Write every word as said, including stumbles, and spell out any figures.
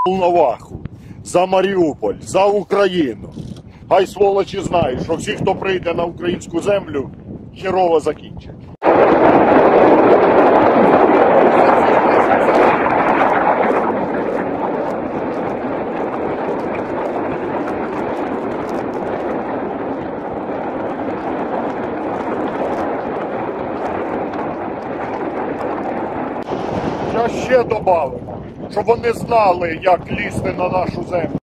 Волноваху, за Маріуполь, за Україну. Хай сволочі знають, що всі, хто прийде на українську землю, херово закінчать. Що ще добавимо, щоб вони знали, як лізти на нашу землю.